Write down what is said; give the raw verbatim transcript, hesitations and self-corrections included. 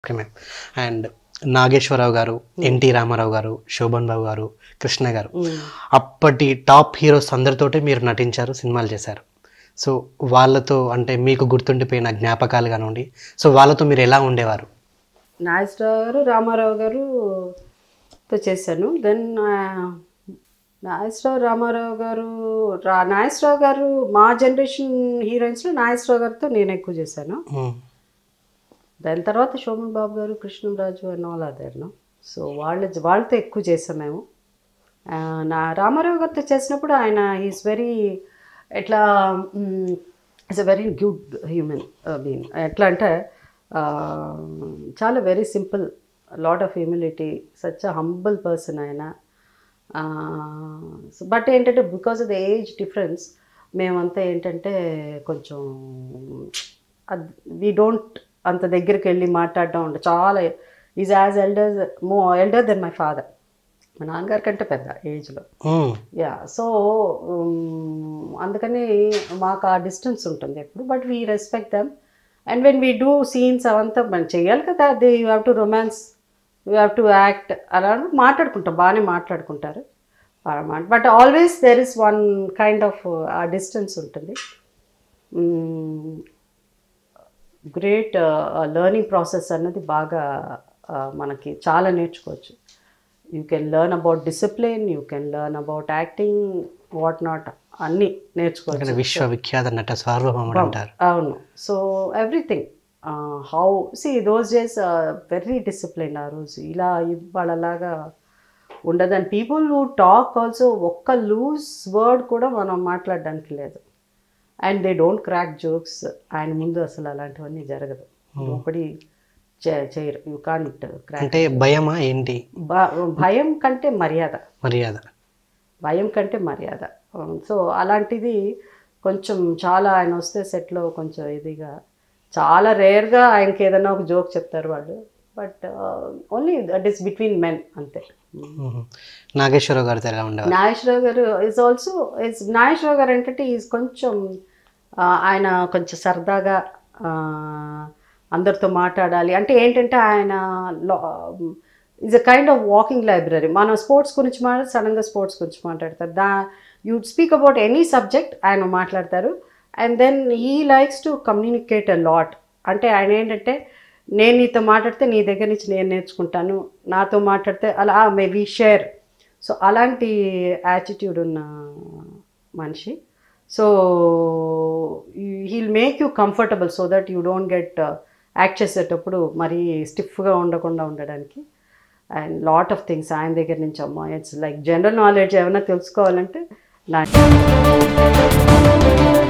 Okay ma'am. And Nageswararao గారు, NT Ramarao గారు, శోభన్ బాబు గారు, కృష్ణ గారు, అప్పటి టాప్ హీరోస్ అందరితోటి మీరు నటించారు, సినిమాలు చేశారు. సో వాళ్ళతో అంటే మీకు గుర్తుండిపోయిన జ్ఞాపకాలు కానివ్వండి, సో వాళ్ళతో మీరు ఎలా ఉండేవారు? నాగేశ్వరరావు గారు, రామారావు గారుతో చేశాను. దెన్ నాగేశ్వరరావు రామారావు గారు రా నాగేశ్వరరావు గారు మా జనరేషన్ హీరోయిన్స్లో నాగేశ్వరరావు గారితో నేను ఎక్కువ చేశాను. దాని తర్వాత శోభన్ బాబు గారు, కృష్ణరాజు అండ్ ఆల్ అదర్ను. సో వాళ్ళ వాళ్ళతో ఎక్కువ చేసాం మేము. నా రామారావు గారితో చేసినప్పుడు ఆయన ఈజ్ వెరీ ఎట్లా it's a very good human being. ఎట్లా అంటే చాలా very simple, lot of humility, such a humble person ఆయన. సో బట్ ఏంటంటే because of the age difference మేమంతా ఏంటంటే కొంచెం వీ డోంట్ అంత దగ్గరికి వెళ్ళి మాట్లాడడం ఉండే. చాలా is as elder more elder than my father. మా నాన్నగారి కంటే పెద్ద ఏజ్లో. యా సో అందుకని మాకు ఆ డిస్టెన్స్ ఉంటుంది ఎప్పుడు. But we respect them. And when we do scenes అవంతా మనం చేయాలి కదా, they you have to romance, you have to act, అలా మాట్లాడుకుంటాం, బాగానే మాట్లాడుకుంటారు. But always there is one kind of a distance ఉంటుంది. గ్రేట్ లెర్నింగ్ ప్రాసెస్ అన్నది బాగా మనకి చాలా నేర్చుకోవచ్చు. You can learn about discipline, you can learn about acting, what not, అన్నీ నేర్చుకోవచ్చు. విశ్వవిఖ్యాత నట సార్వభౌముడు అంటారు. అవును. So everything how see those days very discipline. ఆ రోజు ఇలా వాళ్ళలాగా ఉండదు. And people who talk also ఒక్క లూజ్ వర్డ్ కూడా మనం మాట్లాడడానికి లేదు. And they don't crack jokes. ఆయన ముందు అసలు అలాంటివన్నీ జరగదు. ఒకటి చేయరు. You can't crack. అంటే భయమా ఏంటి? భయం కంటే మర్యాద. మర్యాద భయం కంటే మర్యాద. సో అలాంటిది కొంచెం చాలా ఆయన వస్తే సెట్లో కొంచెం ఇదిగా, చాలా రేర్గా ఆయనకి ఏదైనా ఒక జోక్ చెప్తారు వాళ్ళు. But only that is between men, అంతే. నాగేశ్వరరావు గారు ఎలా ఉండేవారు? నాగేశ్వరరావు గారు ఈజ్ ఆల్సో ఈజ్ నాగేశ్వరరావు గారు ఏంటంటే ఈజ్ కొంచెం ఆయన కొంచెం సరదాగా అందరితో మాట్లాడాలి. అంటే ఏంటంటే ఆయన is a kind of walking library. మనం స్పోర్ట్స్ గురించి మాట్లాడితే సడన్గా స్పోర్ట్స్ గురించి మాట్లాడతారు. The you speak about any subject ఆయన మాట్లాడతారు. And then he likes to communicate a lot. అంటే ఆయన ఏంటంటే నేను నీతో మాట్లాడితే నీ దగ్గర నుంచి నేను నేర్చుకుంటాను, నాతో మాట్లాడితే అలా మే వీ షేర్. సో అలాంటి యాటిట్యూడ్ ఉన్న మనిషి. So he'll make you comfortable so that you don't get act చేసేటప్పుడు మరీ స్టిఫ్గా ఉండకుండా ఉండడానికి. అండ్ లాట్ ఆఫ్ థింగ్స్ ఆయన దగ్గర నుంచి అమ్మా, ఇట్స్ లైక్ జనరల్ నాలెడ్జ్ ఏమైనా తెలుసుకోవాలంటే నా